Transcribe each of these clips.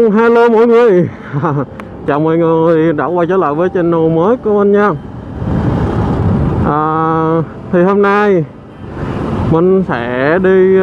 Hello mọi người. Chào mọi người đã quay trở lại với channel mới của mình nha. Thì hôm nay mình sẽ đi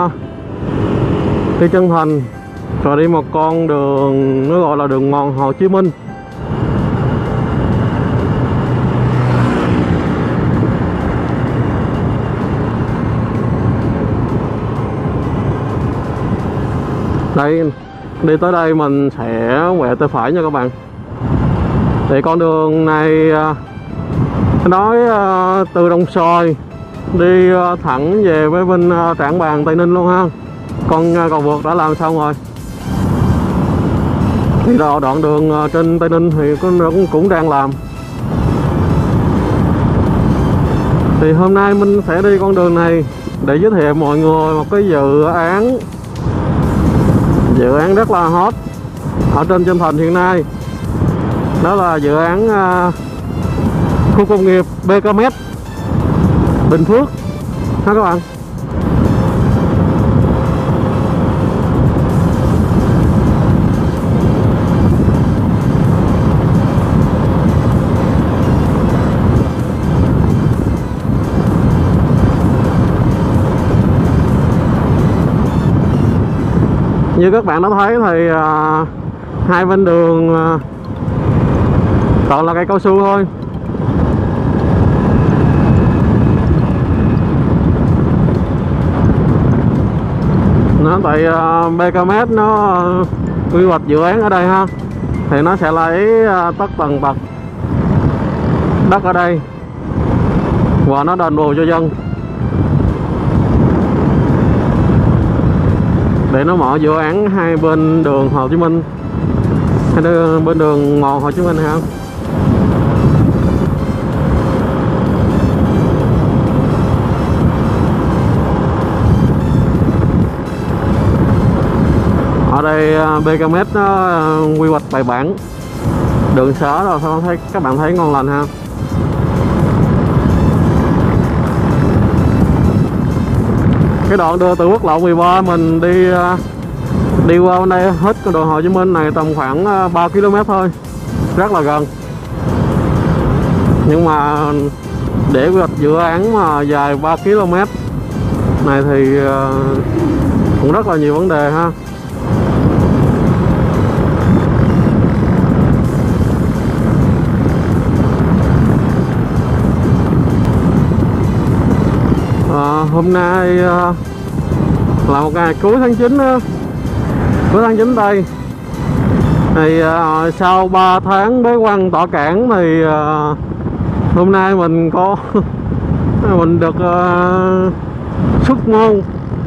chân thành rồi đi một con đường nó gọi là đường mòn Hồ Chí Minh. Đây, đi tới đây mình sẽ quẹo tay phải nha các bạn. Thì con đường này nói từ Đồng Xoài đi thẳng về với bên Trảng Bàng, Tây Ninh luôn ha. Con cầu vượt đã làm xong rồi. Thì đoạn đường trên Tây Ninh thì cũng đang làm. Thì hôm nay mình sẽ đi con đường này để giới thiệu mọi người một cái dự án rất là hot ở trên Chân Thành hiện nay. Đó là dự án khu công nghiệp BKM Bình Phước ha các bạn. Như các bạn đã thấy thì hai bên đường toàn là cây cao su thôi. Nó tại BKM nó quy hoạch dự án ở đây ha, thì nó sẽ lấy tất tần tật đất ở đây và nó đền bù cho dân để nó mở dự án hai bên đường Hồ Chí Minh, hay bên đường mòn Hồ Chí Minh ha. Ở đây BKM nó quy hoạch bài bản đường xá rồi, sao thấy các bạn thấy ngon lành ha. Cái đoạn đưa từ quốc lộ 13 mình đi qua bên đây hết con đường Hồ Chí Minh này tầm khoảng 3 km thôi, rất là gần. Nhưng mà để quy hoạch dự án mà dài 3 km này thì cũng rất là nhiều vấn đề ha. Hôm nay là một ngày cuối tháng 9 cuối tháng 9 đây. Thì sau 3 tháng bế quan tọa cảng thì hôm nay mình có mình được xuất môn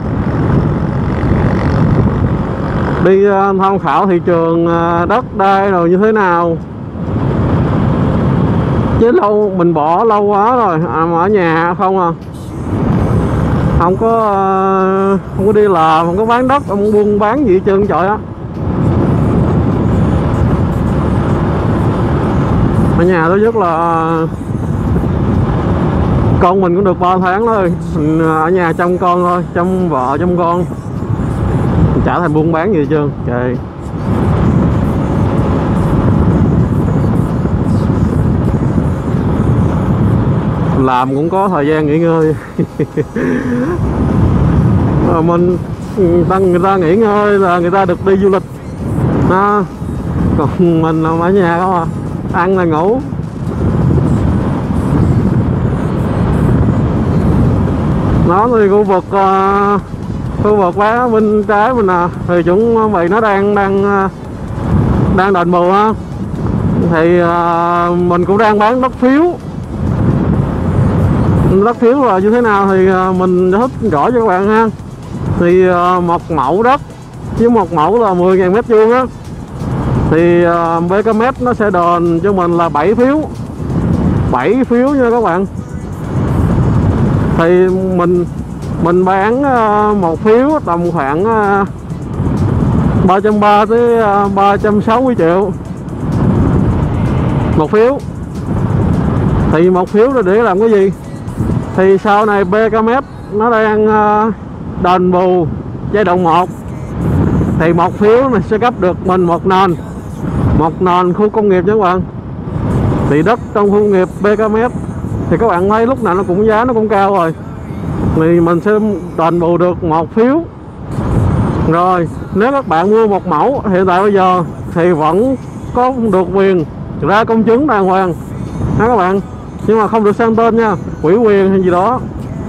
đi tham khảo thị trường đất đai rồi như thế nào. Chứ mình bỏ lâu quá rồi, mà ở nhà không à, không có đi làm, không có bán đất, không buôn bán gì hết trơn trời á. Ở nhà thứ nhất là con mình cũng được 3 tháng thôi, mình ở nhà chăm con thôi, chăm vợ chăm con, mình chả thành buôn bán gì hết trơn trời. Làm cũng có thời gian nghỉ ngơi. Mình người ta nghỉ ngơi là người ta được đi du lịch đó. Còn mình ở nhà không à, ăn là ngủ. Nó thì khu vực lá bên trái mình à, thì chuẩn bị nó đang đền bù ha. Thì mình cũng đang bán đất phiếu. Đất phiếu là như thế nào thì mình thích rõ cho các bạn ha. Thì một mẫu đất với một mẫu là 10.000 mét vuông á, thì BKM nó sẽ đền cho mình là 7 phiếu nha các bạn. Thì mình bán một phiếu tầm khoảng 330 tới 360 triệu một phiếu. Thì một phiếu là để làm cái gì? Thì sau này BKM nó đang đền bù giai đoạn 1 Thì một phiếu này sẽ cấp được mình một nền khu công nghiệp nha các bạn. Thì đất trong khu công nghiệp BKM thì các bạn thấy lúc nào nó cũng giá nó cũng cao rồi, thì mình sẽ đền bù được một phiếu. Rồi nếu các bạn mua một mẫu hiện tại bây giờ thì vẫn có được quyền ra công chứng đàng hoàng đó các bạn, nhưng mà không được sang tên nha, ủy quyền hay gì đó.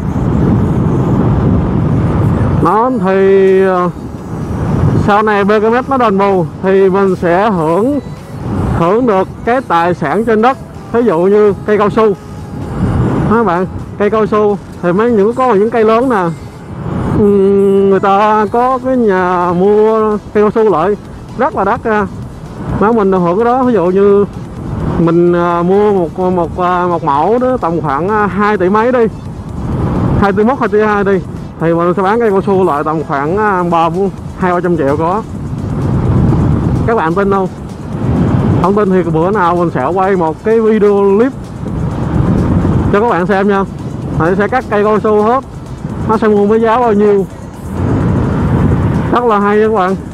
Nó thì sau này BKM nó đền bù thì mình sẽ hưởng được cái tài sản trên đất. Ví dụ như cây cao su đó các bạn, cây cao su thì có những cây lớn nè, người ta có cái nhà mua cây cao su lại rất là đắt ra, mà mình được hưởng cái đó. Ví dụ như mình mua một mẫu đó tầm khoảng 2 tỷ mấy đi, 2 tỷ 1, 2 tỷ 2 đi, thì mình sẽ bán cây cao su lại tầm khoảng 200-300 triệu có. Các bạn tin không? Không tin thì bữa nào mình sẽ quay một cái video clip cho các bạn xem nha. Mình sẽ cắt cây cao su hết, nó sẽ mua với giá bao nhiêu, rất là hay các bạn.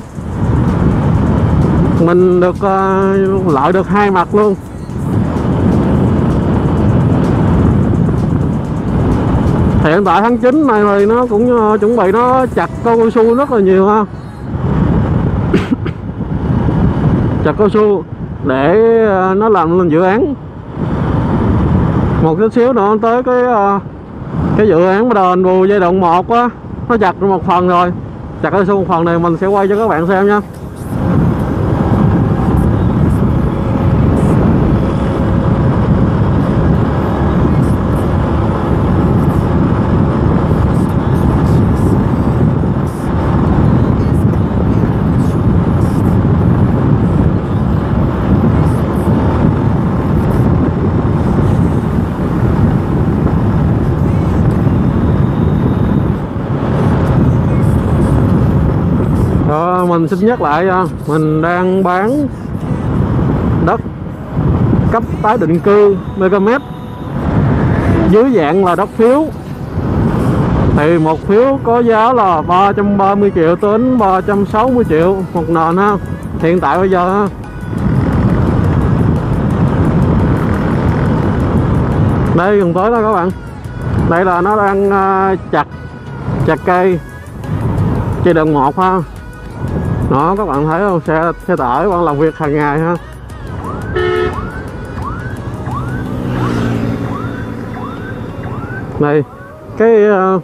Mình được lợi được hai mặt luôn. Hiện tại tháng 9 này thì nó cũng chuẩn bị nó chặt cao su rất là nhiều ha. Chặt cao su để nó làm lên dự án. Một chút xíu nữa tới cái dự án đền bù giai đoạn 1 á, nó chặt một phần rồi. Chặt cao su một phần này mình sẽ quay cho các bạn xem nha. Mình xin nhắc lại, mình đang bán đất cấp tái định cư BKM dưới dạng là đất phiếu. Thì một phiếu có giá là 330 triệu đến 360 triệu một nền ha, hiện tại bây giờ ha. Đây gần tới đó các bạn, đây là nó đang chặt cây giai đoạn 1 ha. Đó các bạn thấy không, xe tải vẫn làm việc hàng ngày ha. Đây cái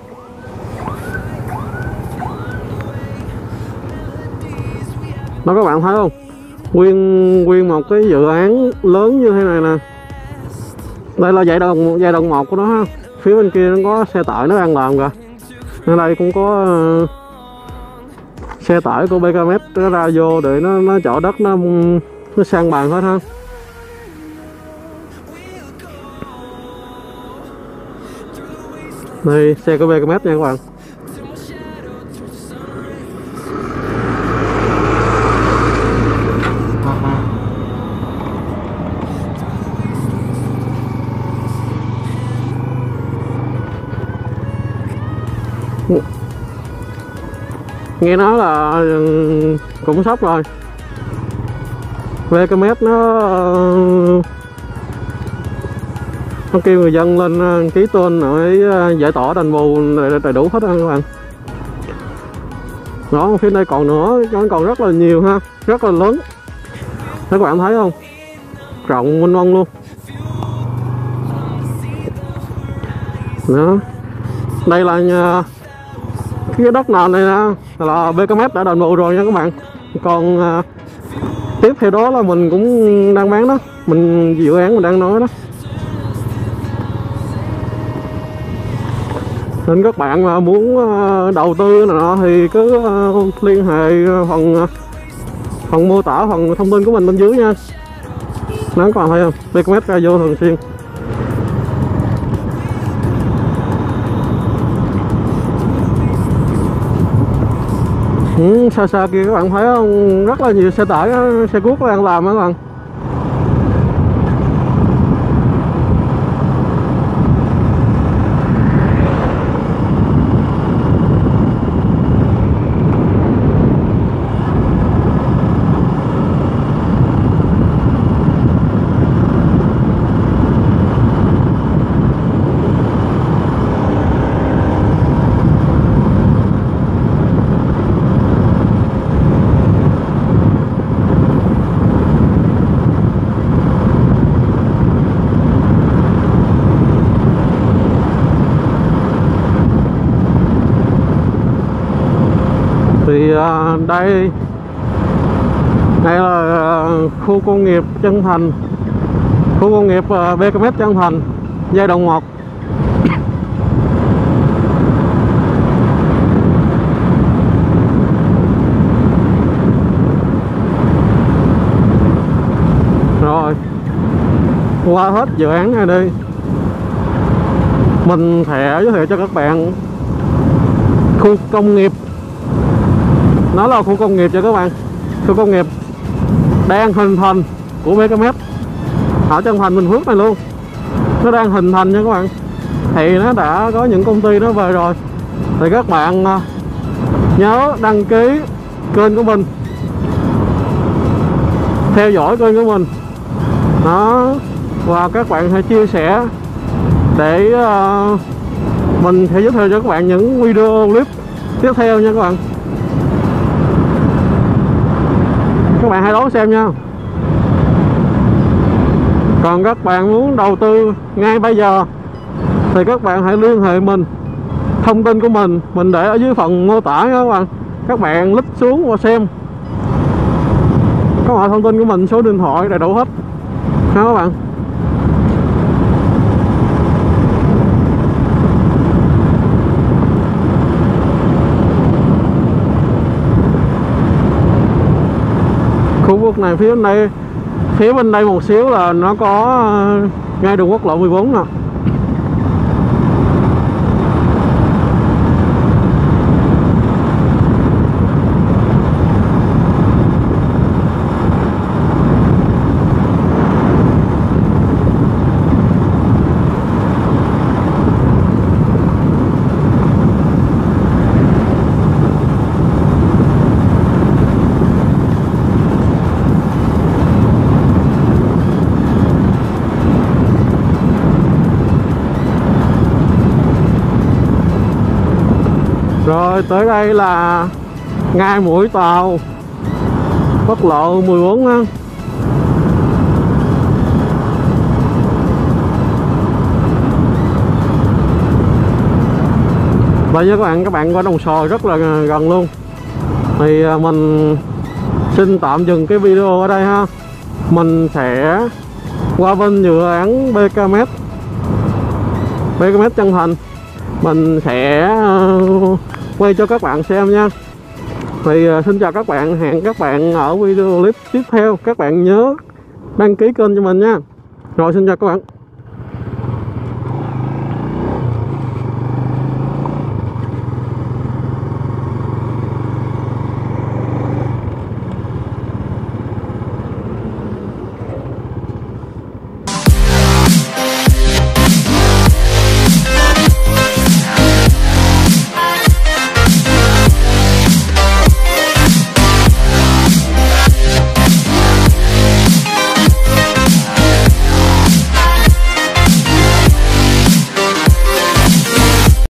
đó các bạn thấy không, nguyên một cái dự án lớn như thế này nè. Đây là giai đoạn 1 của nó ha. Phía bên kia nó có xe tải nó đang làm kìa. Ở đây cũng có xe tải của BKM nó ra vô để nó chở đất, nó sang bằng hết ha. Đây xe của BKM nha các bạn. Nghe nói là cũng sắp rồi. BKM nó kêu người dân lên ký tên để giải tỏa đền bù đầy đủ hết các bạn. Đó, phía đây còn nữa, còn rất là nhiều ha, rất là lớn. Các bạn thấy không? Rộng mênh mông luôn. Đó. Đây là cái đất nền này là BKM đã đền bù rồi nha các bạn. Còn tiếp theo đó là mình cũng đang bán đó, dự án mình đang nói đó. Nên các bạn mà muốn đầu tư này nọ thì cứ liên hệ phần mô tả, phần thông tin của mình bên dưới nha. Đó các bạn thấy không, BKM ra vô thường xuyên. Xa xa kia các bạn thấy không, rất là nhiều xe tải, xe cuốc đang làm các bạn. Thì đây là khu công nghiệp Trân Thành, khu công nghiệp BKMX Trân Thành giai đoạn 1. Rồi qua hết dự án này đi, mình sẽ giới thiệu cho các bạn khu công nghiệp. Nó là khu công nghiệp cho các bạn, khu công nghiệp đang hình thành của BKMX ở Trân Thành Bình Phước này luôn. Nó đang hình thành nha các bạn. Thì nó đã có những công ty nó về rồi, thì các bạn nhớ đăng ký kênh của mình, theo dõi kênh của mình đó, và các bạn hãy chia sẻ để mình sẽ giới thiệu cho các bạn những video clip tiếp theo nha các bạn. Các bạn hãy đón xem nha. Còn các bạn muốn đầu tư ngay bây giờ thì các bạn hãy liên hệ mình. Thông tin của mình để ở dưới phần mô tả nha các bạn. Các bạn click xuống và xem. Có mọi thông tin của mình, số điện thoại đầy đủ hết ha các bạn. Khu vực này phía bên đây một xíu là nó có ngay đường quốc lộ 14 nè. Rồi tới đây là ngay mũi tàu quốc lộ 14 ha. Và với các bạn qua Đồng Xoài rất là gần luôn. Thì mình xin tạm dừng cái video ở đây ha. Mình sẽ qua bên dự án BKMX Trân Thành, mình sẽ quay cho các bạn xem nha. Thì xin chào các bạn, hẹn các bạn ở video clip tiếp theo. Các bạn nhớ đăng ký kênh cho mình nha. Rồi xin chào các bạn.